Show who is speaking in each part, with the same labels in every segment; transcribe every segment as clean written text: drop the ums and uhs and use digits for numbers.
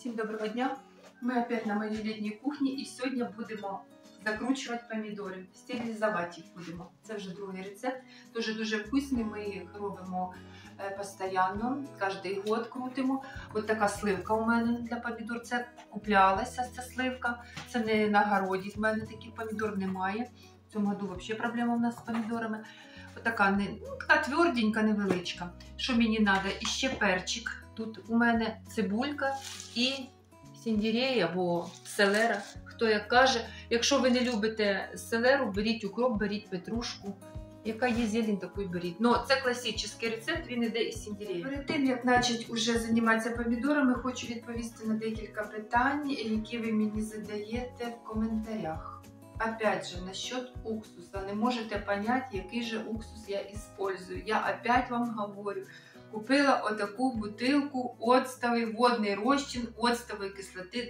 Speaker 1: Всім доброго дня! Ми опять на моїй літній кухні і сьогодні будемо закручувати помідори, стерилізувати їх будемо. Це вже другий рецепт, дуже вкусний, ми їх робимо постійно, кожен год крутимо. Ось така сливка у мене для помідор, це куплялася ця сливка, це не на городі, в мене таких помідор немає. В цьому году взагалі проблема у нас з помідорами. Ось така тверденька, невеличка. Що мені треба? І ще перчик. Тут у мене цибулька і сельдерей або селера, хто як каже. Якщо ви не любите селеру, беріть укроп, беріть петрушку. Яка є зелень, таку й беріть. Ну, це класичний рецепт, він іде із сельдерею. Перед тим, як почати вже займатися помідорами, хочу відповісти на декілька питань, які ви мені задаєте в коментарях. Опять же, насчет уксуса. Не можете понять, який же уксус я использую. Я опять вам говорю. Купила отаку бутилку оцтовий водний розчин оцтової кислоти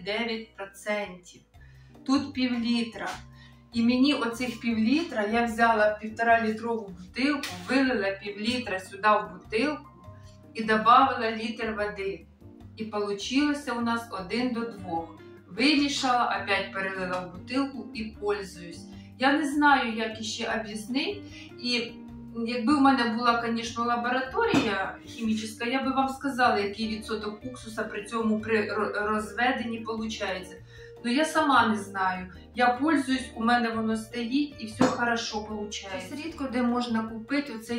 Speaker 1: 9%. Тут пів-літра. І мені оцих пів-літра, я взяла 1,5-літрову бутилку, вилила пів-літра сюди в бутилку і додала літр води. І вийшло у нас 1 до 2. Вимішала, опять перелила в бутилку і пользуюсь. Я не знаю, як іще об'яснити. І якби в мене була, звісно, лабораторія хімічна, я би вам сказала, який відсоток уксуса при цьому при розведенні виходить. Но я сама не знаю. Я пользуюсь, у мене воно стоїть і все хорошо виходить. Рідко де можна купити оцей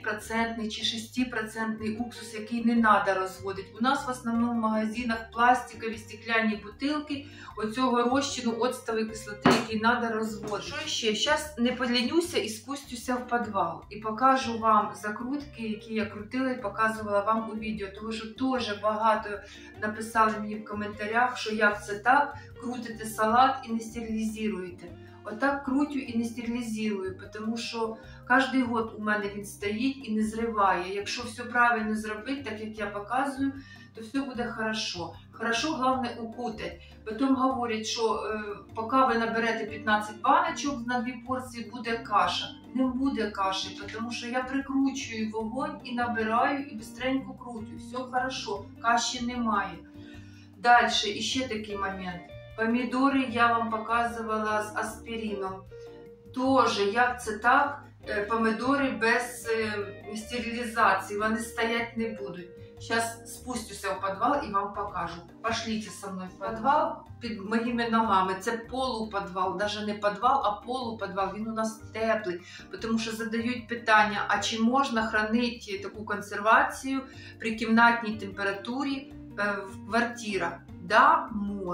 Speaker 1: 9% чи 6% уксус, який не треба розводити. У нас в основному в магазинах пластикові стекляні бутилки оцього розчину оцтової кислоти, який треба розводити. Що ще? Зараз не полінюся і спустюся в підвал. І покажу вам закрутки, які я крутила і показувала вам у відео. Тому що дуже багато написали мені в коментарях, що як це так, крутите салат і не стерилізуєте. Отак крутю і не стерилізую, тому що кожен год у мене він стоїть і не зриває. Якщо все правильно зробити, так як я показую, то все буде хорошо. Хорошо, головне, укутати. Потім говорять, що поки ви наберете 15 баночок на 2 порції, буде каша. Не буде каші, тому що я прикручую вогонь і набираю, і бистренько крутю. Все хорошо, каші немає. Далі, ще такий момент. Помідори я вам показувала з аспірином. Тоже, як це так, помідори без стерилізації, вони стоять не будуть. Зараз спустюся в підвал і вам покажу. Пошліть зі мною в підвал під моїми ногами. Це полупідвал, навіть не підвал, а полупідвал. Він у нас теплий, тому що задають питання, а чи можна хранити таку консервацію при кімнатній температурі в квартирах? Да,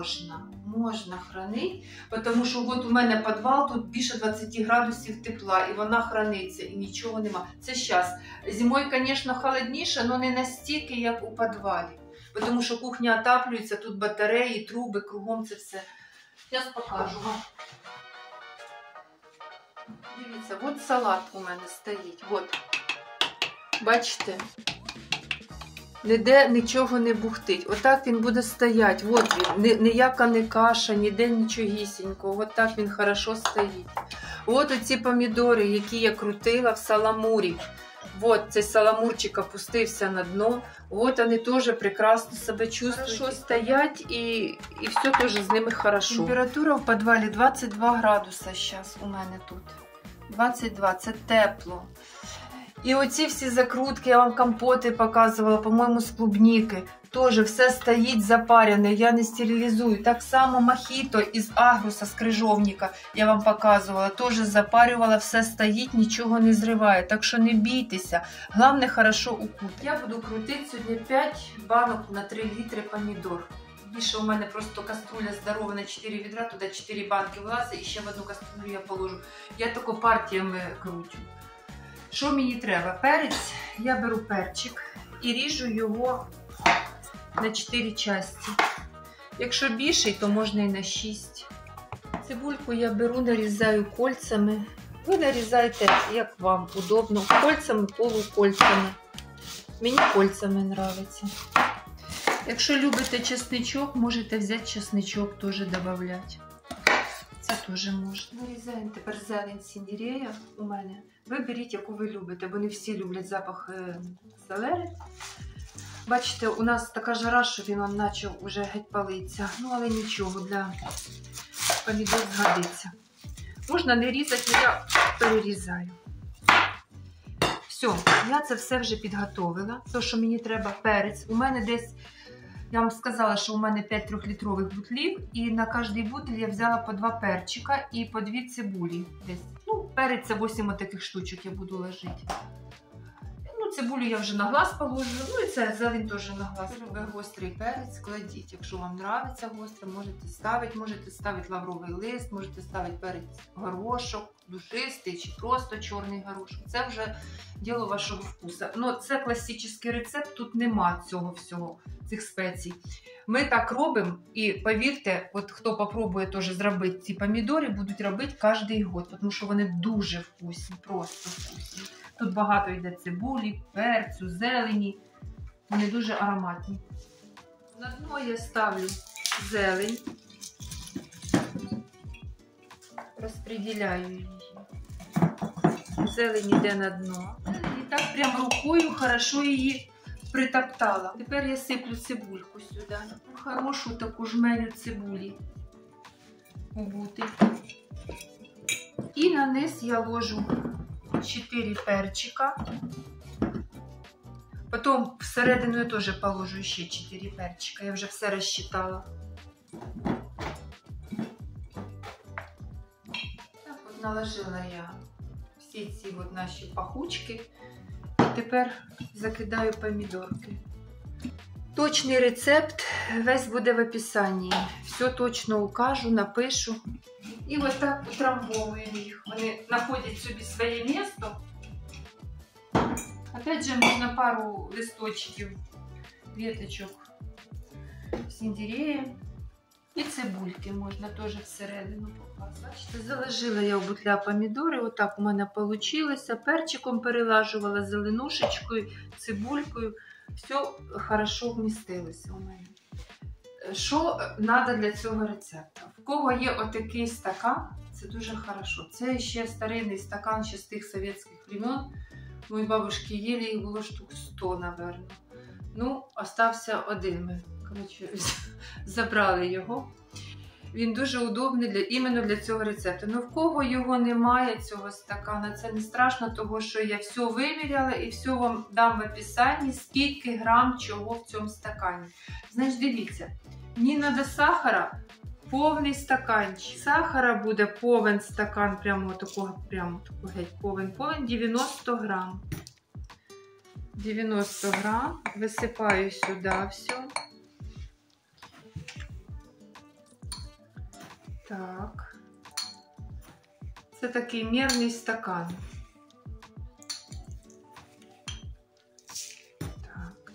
Speaker 1: можна хранити, тому що от у мене підвал, тут більше 20 градусів тепла, і вона храниться, і нічого нема. Це зараз. Зимою, звісно, холодніше, але не настільки, як у підвалі. Тому що кухня отаплюється, тут батареї, труби, кругом це все. Зараз покажу вам. Дивіться, от салат у мене стоїть. От. Бачите? Ніде нічого не бухтить. Отак він буде стояти. От він. Ніяка не каша, ніде нічогісінького. От так він хорошо стоїть. От оці помідори, які я крутила в саламурі. От цей саламурчик опустився на дно. От вони теж прекрасно себе чувствують. Хорошо стоять і все теж з ними хорошо. Температура в підвалі 22 градуса зараз у мене тут. 22, це тепло. І оці всі закрутки, я вам компоти показувала, по-моєму, з клубніки. Теж все стоїть запарене, я не стерилізую. Так само мохіто із агруса, з крижовника, я вам показувала. Теж запарювала, все стоїть, нічого не зриває. Так що не бійтеся. Головне, хорошо укутати. Я буду крутити сьогодні 5 банок на 3 літри помідор. Більше у мене просто каструля здорова на 4 відра, туди 4 банки влазить і ще в одну каструлю я положу. Я тако партіями крутю. Що мені треба? Перець, я беру перчик і ріжу його на 4 частини. Якщо більший, то можна і на 6. Цибульку я беру, нарізаю кольцями. Ви нарізайте, як вам удобно, кольцями, полукольцями. Мені кольцями подобається. Якщо любите чесничок, можете взяти чесничок, теж додати. Це теж можна. Нарізаємо тепер зелень сельдерея у мене. Ви беріть, яку ви любите, бо не всі люблять запах селери. Бачите, у нас така жара, що він почав уже геть палитися. Ну, але нічого, для помідор згодиться. Можна не різати, але я перерізаю. Все, я це все вже підготовила. То, що мені треба перець. У мене десь, я вам сказала, що у мене 5 трьохлітрових бутлів. І на кожний бутиль я взяла по 2 перчика і по 2 цибулі. Десь. Ну, перець це 8 таких штучок я буду ложити. Ну, цибулю я вже на глаз положу. Ну і це зелень теж на глаз. Ви гострий перець кладіть. Якщо вам подобається гостре, можете ставити лавровий лист, можете ставити перець горошок, душистий чи просто чорний горошок. Це вже діло вашого вкусу. Ну, це класичний рецепт, тут нема цього всього, цих спецій. Ми так робимо і повірте, от хто попробує теж зробити ці помідори, будуть робити кожен год, тому що вони дуже вкусні, просто вкусні. Тут багато йде цибулі, перцю, зелені. Вони дуже ароматні. На дно я ставлю зелень. Розподіляю її. Зелень йде на дно. І так прям рукою хорошо її притоптала. Тепер я сиплю цибульку сюди. Хорошу таку жменю цибулі у бутиль. І на низ я ложу 4 перчика. Потім всередину я теж положу ще 4 перчика. Я вже все розчитала. Так от наложила я всі ці от наші пахучки. І тепер закидаю помідорки. Точний рецепт весь буде в описанні. Все точно укажу, напишу. І ось так утрамбовуємо їх. Вони знаходять собі своє місце. Опять же, можна пару листочків, веточок сельдерея. І цибульки можна теж всередину покласти. Бачите, заложила я в бутля помідори. Отак у мене вийшло. Перчиком перелажувала, зеленушечкою, цибулькою. Все хорошо вмістилося у мене. Що треба для цього рецепту? В кого є отакий стакан, це дуже хорошо. Це ще старинний стакан ще з тих совєтських времен. Мої бабушки їли, їх було штук 100, напевно. Ну, остався один. Ми, коротше, забрали його. Він дуже удобний іменно для цього рецепту. Ну, в кого його немає, цього стакана, це не страшно, тому що я все виміряла і все вам дам в описанні, скільки грам чого в цьому стакані. Значить, дивіться, мені треба сахара, повний стаканчик. Сахара буде повен стакан, прямо такого геть повен, 90 грам. 90 грам, висипаю сюди все. Так, це такий мірний стакан. Так.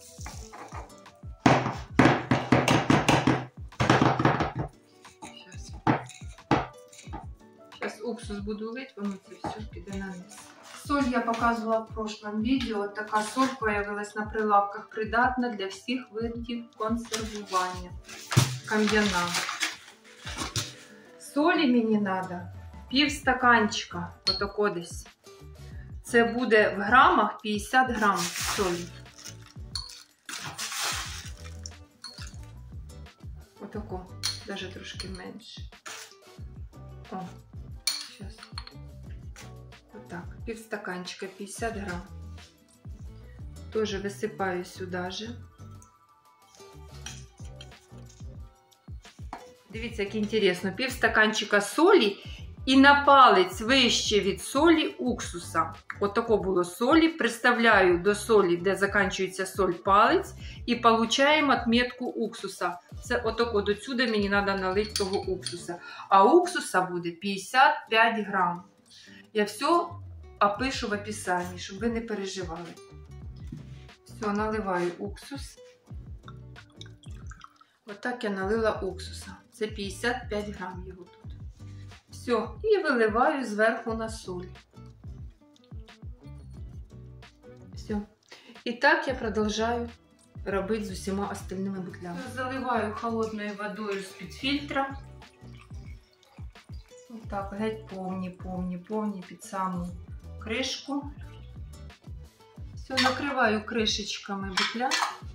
Speaker 1: Зараз уксус буду лить, воно це все піде на низ. Соль я показувала в прошлом відео. Така соль появилась на прилавках, придатна для всіх видів консервування. Кам'яна. Солі мені треба пів стаканчика, отако десь. Це буде в грамах 50 грам солі. Отако, навіть трошки менше. О, зараз. Отак, пів стаканчика, 50 грам. Тоже висипаю сюди же. Дивіться, як інтересно, пів стаканчика солі і на палець вище від солі уксуса. Отако було солі. Приставляю до солі, де закінчується соль, палець і отримуємо відмітку уксуса. Це отако, до сюди мені треба налити того уксуса. А уксуса буде 55 грам. Я все опишу в описанні, щоб ви не переживали. Все, наливаю уксус. Отак я налила уксуса. Це 55 грам його тут. Все, і виливаю зверху на соль. Все. І так я продовжую робити з усіма остальними бутлями. Заливаю холодною водою з-під фільтра. Отак, геть повні під саму кришку. Все, накрываю крышечками бутля.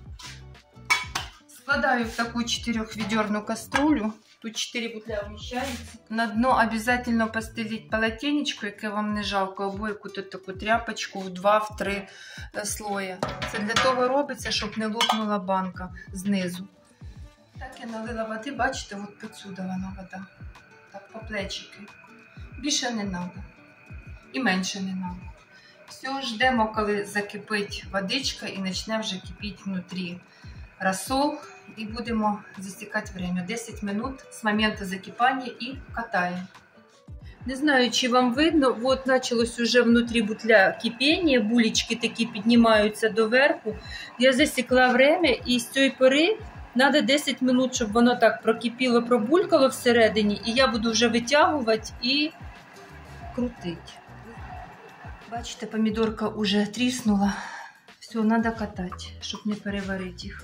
Speaker 1: Складаю в такую 4-ведерную кастрюлю. Тут 4 бутля вмещается. На дно обязательно постелить полотенечко, яке вам не жалко, або яку-то таку тряпочку в 2-3 слоя. Це для того робиться, щоб не лопнула банка знизу. Так я налила води, бачите, от посюди вона вода. Так, по плечики. Більше не треба. І менше не треба. Все, ждемо, коли закипить водичка і почне вже кипіти внутрі розсол. І будемо засікати время. 10 минут з моменту закипання і катаємо. Не знаю, чи вам видно, от почалось уже внутрі бутля кипіння, булечки такі піднімаються доверху. Я засікла время і з цієї пори треба 10 минут, щоб воно так прокипіло, пробулькало всередині. І я буду вже витягувати і крутити. Бачите, помідорка вже тріснула. Все, треба катати, щоб не переварити їх.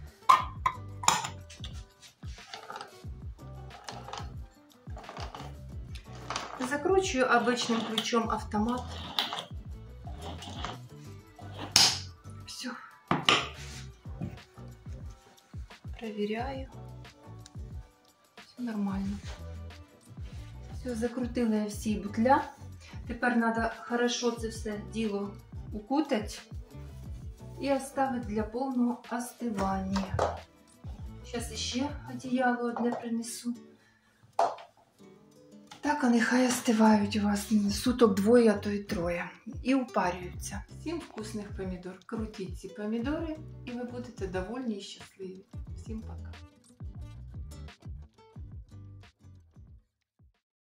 Speaker 1: Закручиваю обычным ключом автомат. Все. Проверяю. Все нормально. Все, закрутила я всі бутля. Тепер треба хорошо це все діло укутати і оставити для повного остивання. Зараз ще одіяло одне принесу. Так, а нехай остивають у вас суток 2, а то й 3. І упарюються. Всім вкусних помідор. Крутіть ці помідори, і ви будете довольні і щасливі. Всім пока.